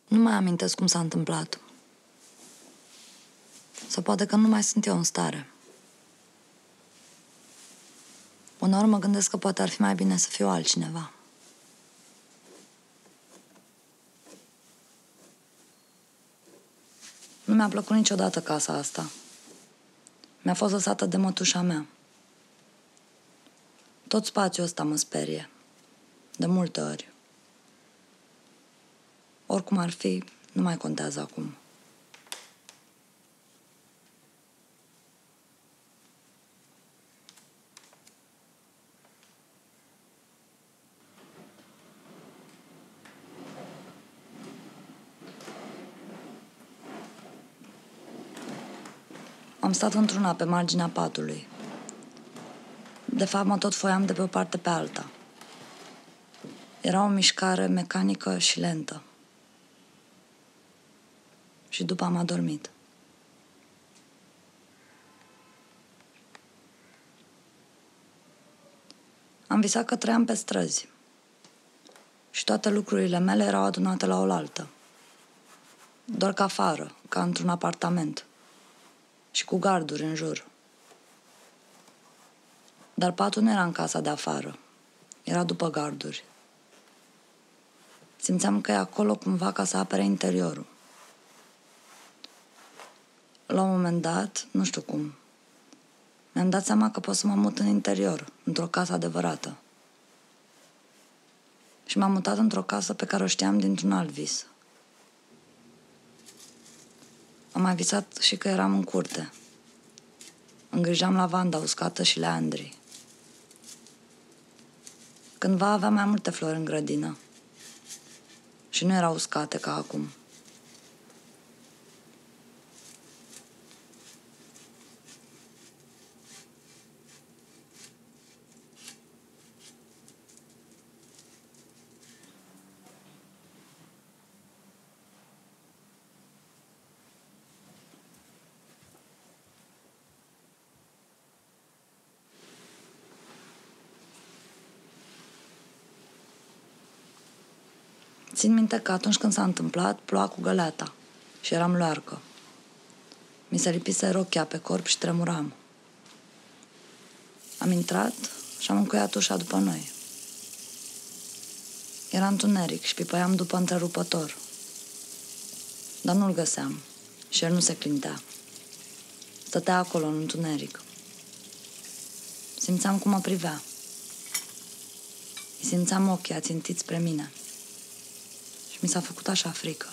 Nu mai amintesc cum s-a întâmplat. Sau poate că nu mai sunt eu în stare. Uneori mă gândesc că poate ar fi mai bine să fiu altcineva. Nu mi-a plăcut niciodată casa asta. Mi-a fost lăsată de mătușa mea. Tot spațiul ăsta mă sperie. De multe ori. Oricum ar fi, nu mai contează acum. Am stat într-una pe marginea patului. De fapt, mă tot foiam de pe o parte pe alta. Era o mișcare mecanică și lentă. Și după am adormit. Am visat că trăiam pe străzi. Și toate lucrurile mele erau adunate la oaltă. Doar ca afară, ca într-un apartament. Și cu garduri în jur. Dar patul nu era în casa de afară. Era după garduri. Simțeam că e acolo cumva ca să apere interiorul. La un moment dat, nu știu cum, mi-am dat seama că pot să mă mut în interior, într-o casă adevărată. Și m-am mutat într-o casă pe care o știam dintr-un alt vis. Am mai visat și că eram în curte. Îngrijam lavanda uscată și leandrii. Cândva aveam mai multe flori în grădină. Și nu erau uscate ca acum. Țin minte că atunci când s-a întâmplat, ploua cu găleata și eram luarcă. Mi se lipise rochia pe corp și tremuram. Am intrat și am încuiat ușa după noi. Era întuneric și pipăiam după întrerupător. Dar nu-l găseam și el nu se clintea. Stătea acolo în întuneric. Simțeam cum mă privea. Îi simțeam ochii ațintiți spre mine. Și mi s-a făcut așa frică.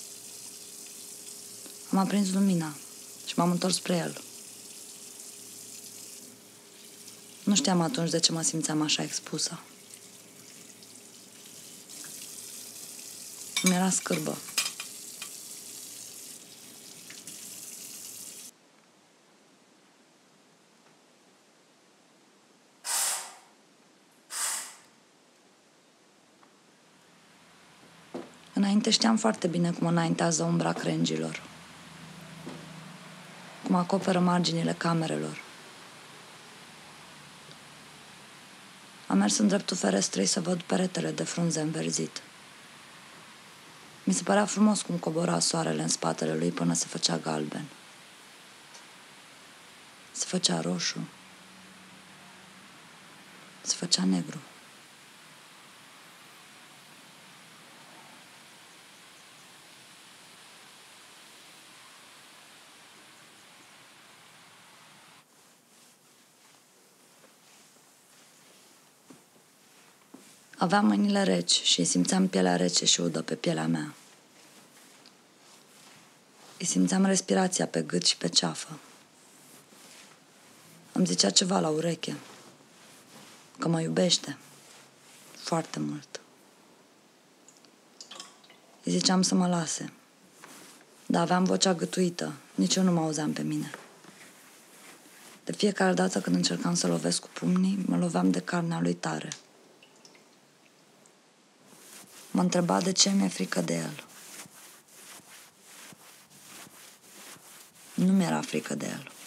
Am aprins lumina și m-am întors spre el. Nu știam atunci de ce mă simțeam așa expusă. Îmi era scârbă. Înainte știam foarte bine cum înaintează umbra crengilor. Cum acoperă marginile camerelor. Am mers în dreptul ferestrei să văd peretele de frunze înverzit. Mi se părea frumos cum cobora soarele în spatele lui până se făcea galben. Se făcea roșu. Se făcea negru. Aveam mâinile reci și simțeam pielea rece și udă pe pielea mea. Îi simțeam respirația pe gât și pe ceafă. Îmi zicea ceva la ureche. Că mă iubește. Foarte mult. Îi ziceam să mă lase. Dar aveam vocea gâtuită. Nici eu nu mă auzeam pe mine. De fiecare dată când încercam să lovesc cu pumnii, mă loveam de carnea lui tare. Mă întreba de ce mi-e frică de el. Nu mi-era frică de el.